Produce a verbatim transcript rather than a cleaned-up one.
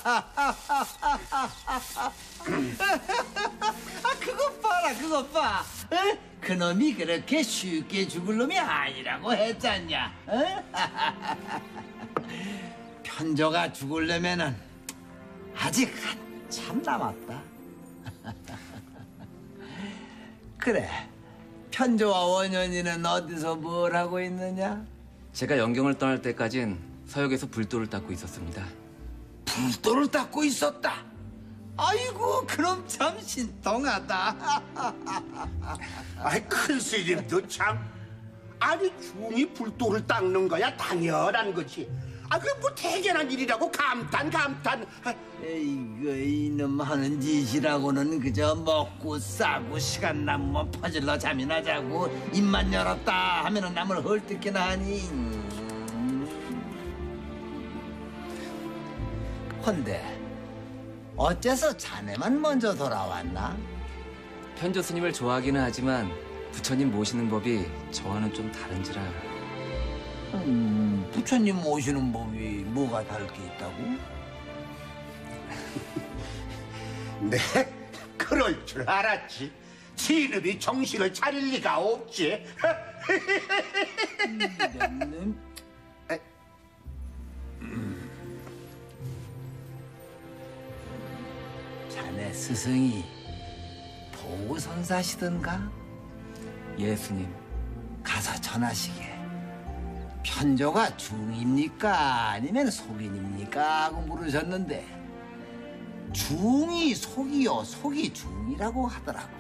아, 그것 봐라, 그것 봐. 어? 그놈이 그렇게 쉽게 죽을 놈이 아니라고 했잖냐. 어? 편조가 죽으려면은 아직 한참 남았다. 그래, 편조와 원현이는 어디서 뭘 하고 있느냐? 제가 영경을 떠날 때까진 서역에서 불도를 닦고 있었습니다. 불도를 닦고 있었다. 아이고, 그럼 참 신통하다. 아이, 큰 스님도 참. 아니, 중이 불도를 닦는 거야 당연한 거지. 아, 그게 뭐 대견한 일이라고 감탄 감탄. 아, 에이구, 이놈 하는 짓이라고는 그저 먹고 싸고 시간 남으면 퍼질러 잠이나 자고 입만 열었다 하면은 남을 헐뜯기나 하니. 헌데 어째서 자네만 먼저 돌아왔나? 편조 스님을 좋아하기는 하지만 부처님 모시는 법이 저와는 좀 다른지라. 음, 부처님 모시는 법이 뭐가 다를 게 있다고? 네, 그럴 줄 알았지. 지놈이 정신을 차릴 리가 없지. 이랬네. 자네 스승이 보우선사시던가? 예, 스님. 가서 전하시게. 편조가 중입니까? 아니면 속인입니까? 하고 물으셨는데 중이 속이요, 속이 중이라고 하더라고.